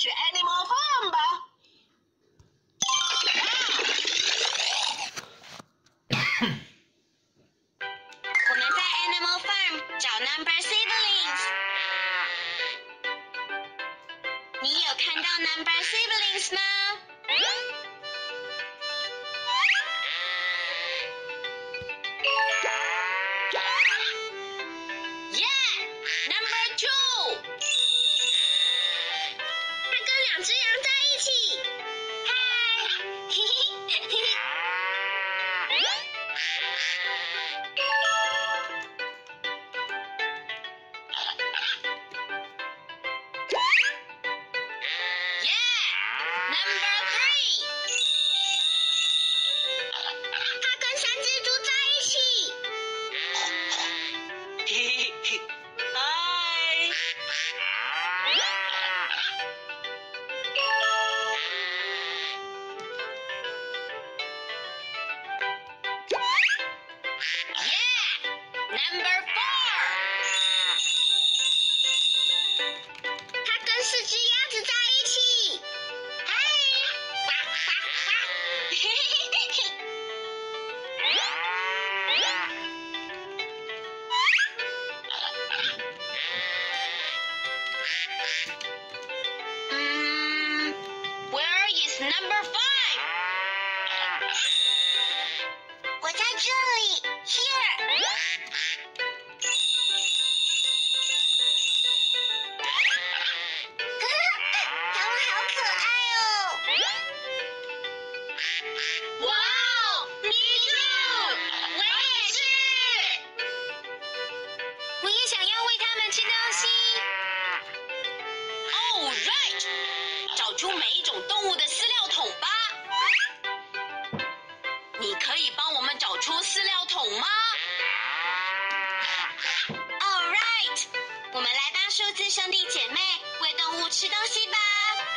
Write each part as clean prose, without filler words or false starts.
去 Animal Farm 吧。 我们在 Animal Farm 找 Number Siblings。你有看到 Number Siblings 吗？Yeah，Number 2。它跟2只羊在一起。嗨，嘿嘿嘿嘿。Number 3， 它跟3只猪在一起。嘿嘿嘿，嗨。Number 4， 它跟4只鸭子在一起。嗨，呱呱呱！嘿嘿嘿嘿。Where is Number 5？ 我在这里 ，Here。它们好可爱哦！哇哦 ，Me too！ 我也是。我也想要喂它们吃东西。Oh right！ 找出每一种动物的饲料桶吧。你可以帮我们找出饲料桶吗 ？All right！ 我们来当数字兄弟姐妹，喂动物吃东西吧。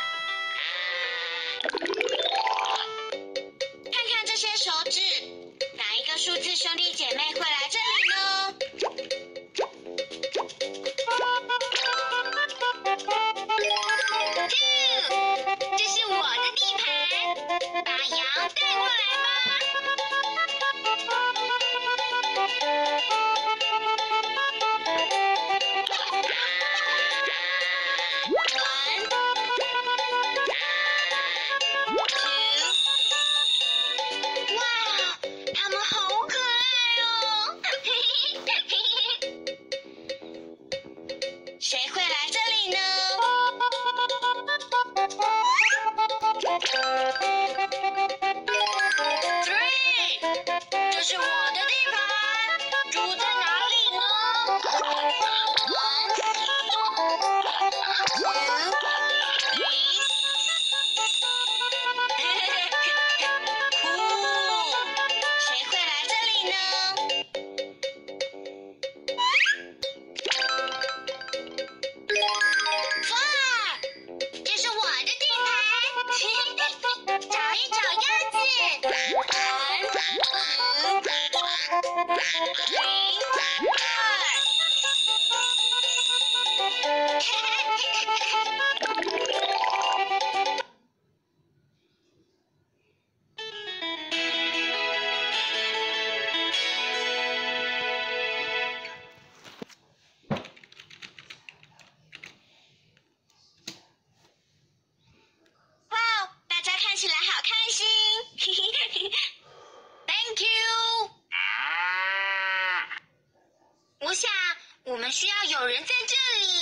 看看这些手指，哪一个数字兄弟姐妹会来这里呢？2， 这是我的地盘，把羊带过来吧。哇，它们好可爱哦！谁会来这里呢？3， 这是我的地盘，猪在哪里呢？1，2，3。酷，谁会来这里呢？4，这是我的地盘，找一找鸭子。哇，大家看起来好开心。Thank you。我想我们需要有人在这里。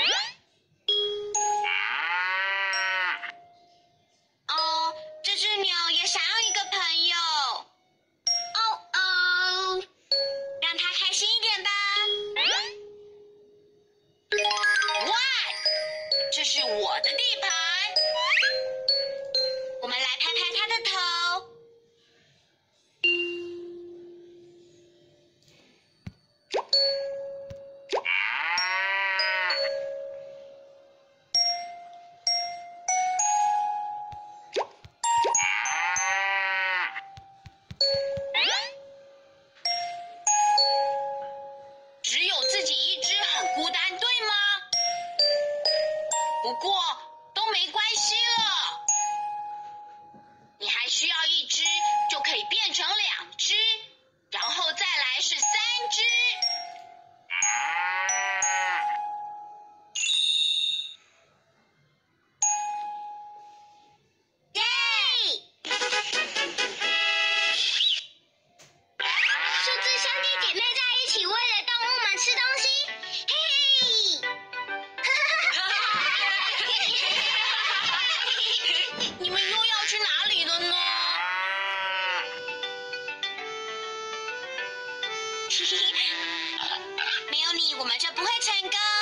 哦，这只鸟也想要一个朋友。哦哦，让它开心一点吧。Why？ 这是我的地盘。我们来拍拍它的头。只有自己一只很孤单，对吗？不过都没关系了。你还需要1只，就可以变成2只，然后再来是3只。耶！数只兄弟姐妹在一起，为了动物们吃东西，嘿嘿！你们又要去哪里了呢？没有你，我们就不会成功。